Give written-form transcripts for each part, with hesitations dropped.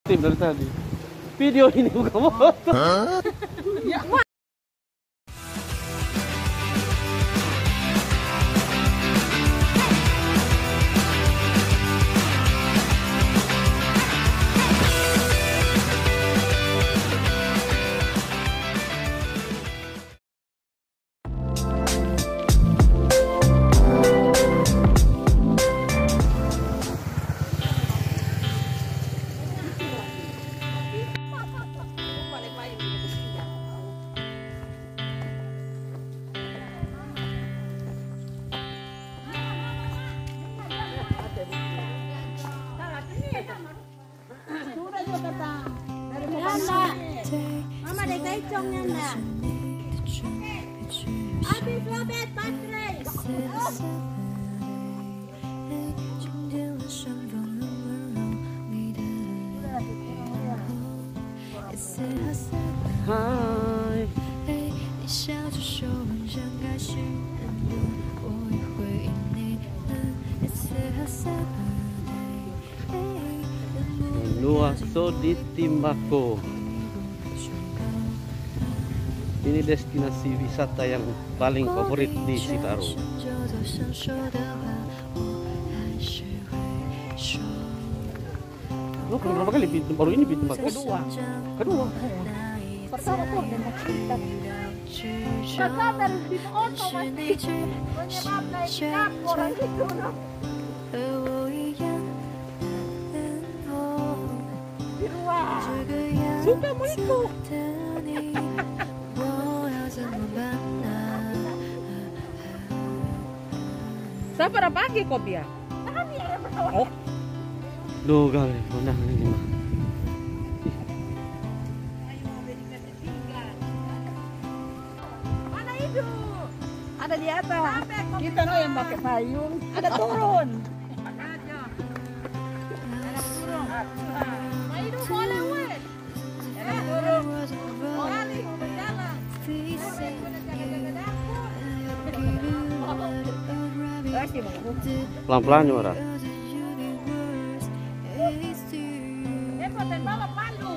Tim dari tadi. Video ini bukan foto. Ya. Mama dek kecongnya nak. Habis lobet baterai. Hai. Nuaso di Timbako. Ini destinasi wisata yang paling favorit di Citarum. Lo berapa kali baru ini pintu kedua. Pertama tuh dengan kita. Pertama dari di oto masih. Menyebabkan orang itu. Di ruang. Suka muliku. Siapa dah pagi kopi ya? Oh. Duh, kali mana ini mah. Mana itu? Ada di atas. Kita no yang pakai payung. Ada turun. Mana itu boleh weh? Turun. Kali berjalan. Pelan-pelan Yora. Dan bawa palu.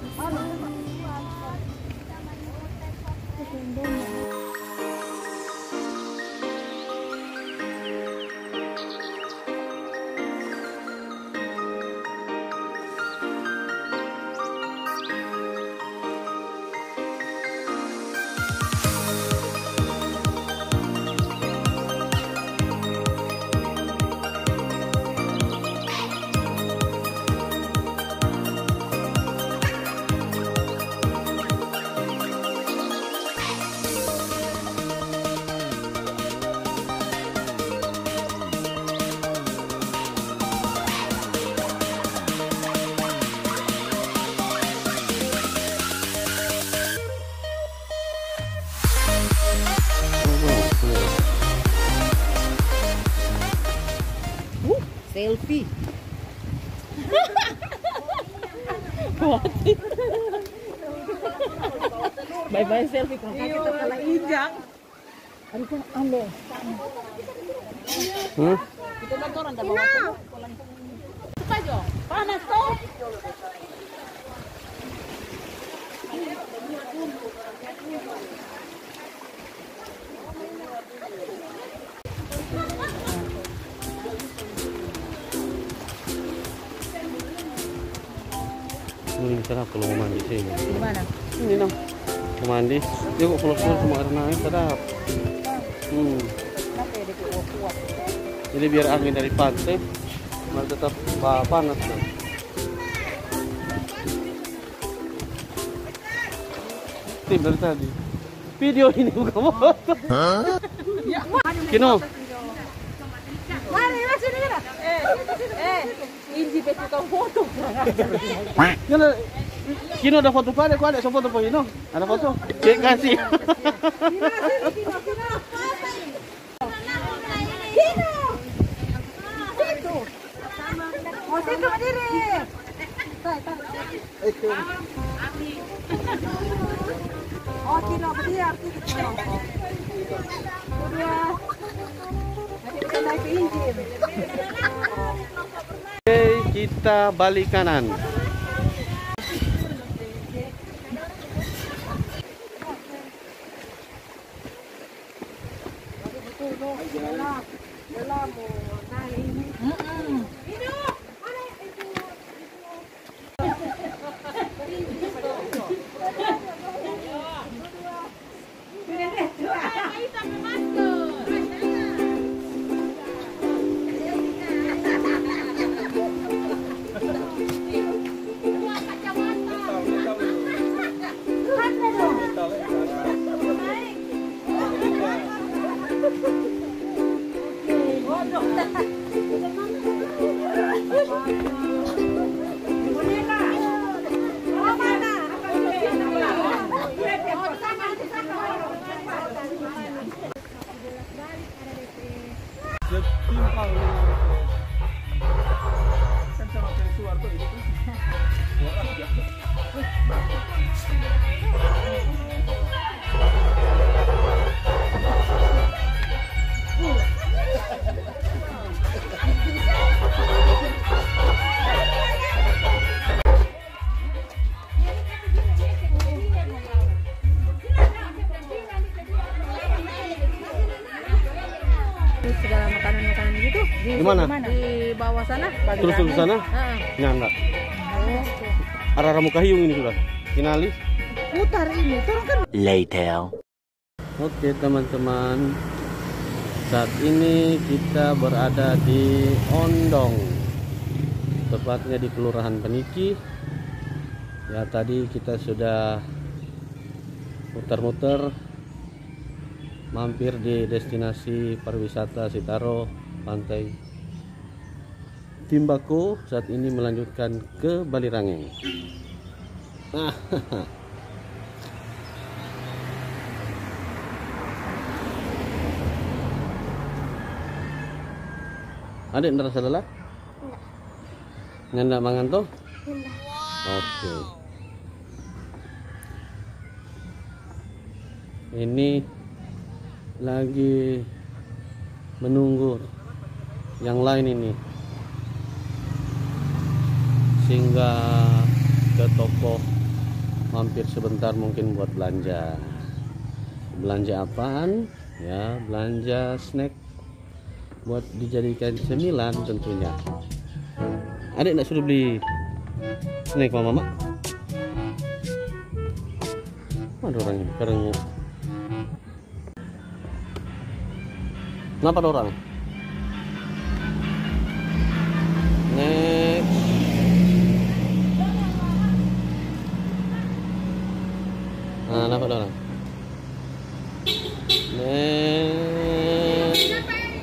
Selfie. Bye-bye selfie kalau kita kalah injak. Harus ambil. Kita nonton anda bawa pulang. Cepat Jo. Panas toh. Ini sedap kalau mau mandi sini. Di mana? Ini dong. Mau mandi. Dia kok keluar semua air naik sedap. Kenapa ya dia kuat? Jadi biar angin dari pantai malah tetap panas kan. Tim dari tadi. Video ini bukan foto. Kino. Mari masuk ni kan? Inji tukang foto. Kino ada foto pada, kau ada foto po Kino? Ada foto? Cek kasih. Oh, situ berdiri. Oh, Kino berdiri arti kita. Nanti kita naik ke Injil. Oke, kita balik kanan. Gimana? Di bawah sana. Terus ke sana? Nyanda. Arah Mukahiyung ini sudah. Finali. Putar ini, turun kan. Later. Oke teman-teman, saat ini kita berada di Ondong, tepatnya di Kelurahan Peniki. Ya tadi kita sudah muter-muter, mampir di destinasi pariwisata Sitaro, Pantai Timbako. Saat ini melanjutkan ke Balirangeng. Adik ngerasa lelah? Enggak. Nggak mangan tuh? Enggak. Oke. Ini lagi menunggu yang lain ini. Singgah ke toko, mampir sebentar mungkin buat belanja. Belanja apaan? Ya, belanja snack buat dijadikan cemilan tentunya. Adik nak suruh beli snack sama mama? Ada orang ini, karengnya. Kenapa ada orang? Next. Nah, kenapa ada orang? Next.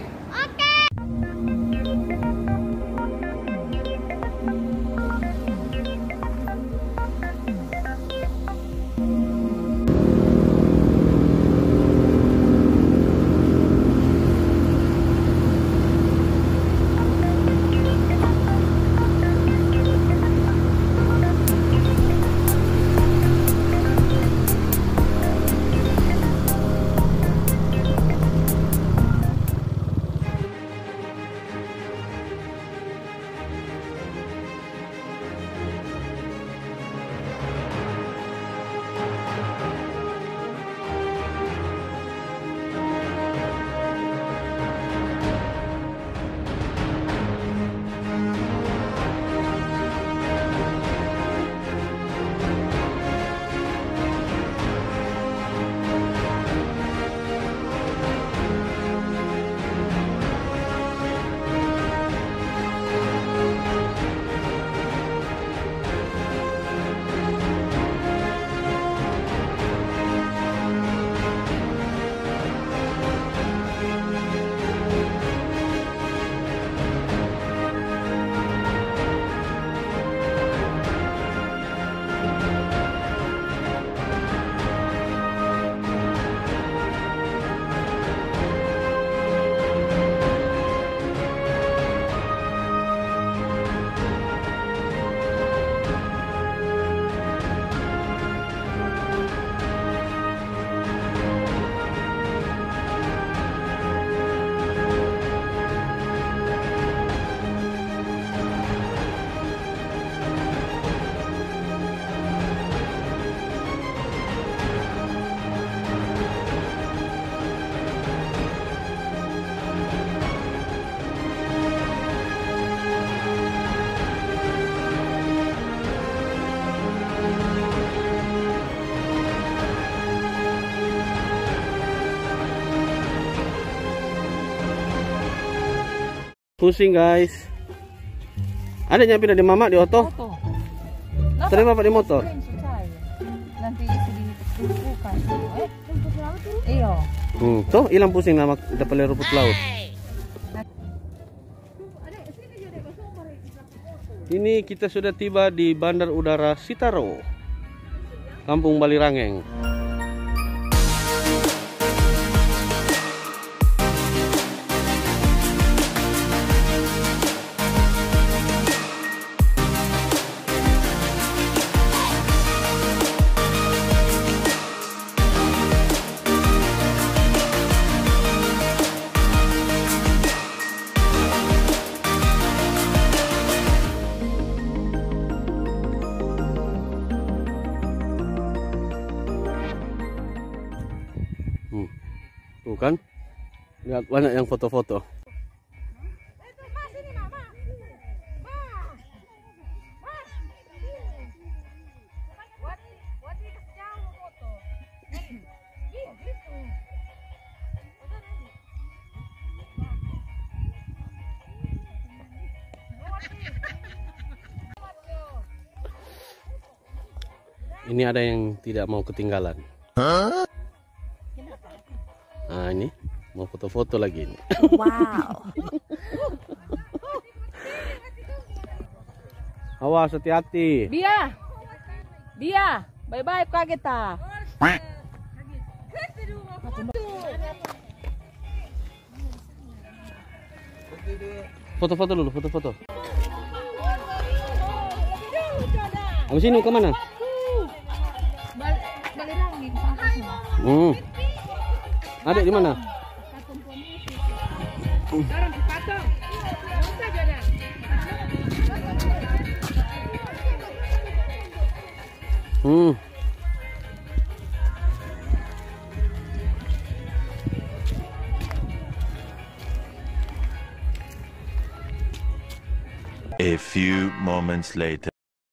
Pusing guys. Ada nyampe dari mama di oto. Tadi bapak di motor. Nanti bukan. Iya. Tuh hilang pusing nama dapat rumput laut. Ini kita sudah tiba di Bandar Udara Sitaro, Kampung Balirangeng. Tuh kan, lihat banyak yang foto-foto. Ini ada yang tidak mau ketinggalan. Nah ini mau foto-foto lagi ini. Wow. Awas, hati-hati. Dia. Bye-bye kaget ta. Foto-foto dulu, foto-foto. Habis ini kemana? Adik di mana? A few moments later.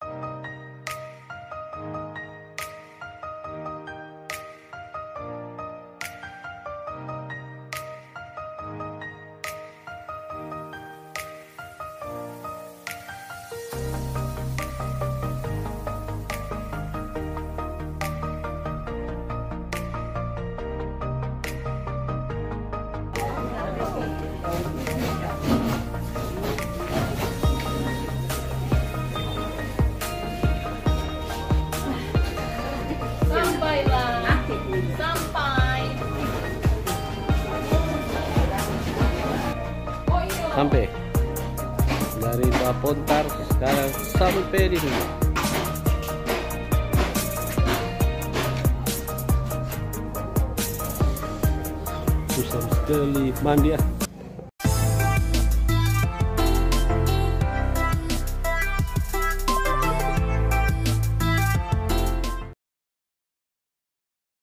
Sampai dari Bapontar sekarang sampai di sini. Susah sekali mandi ya.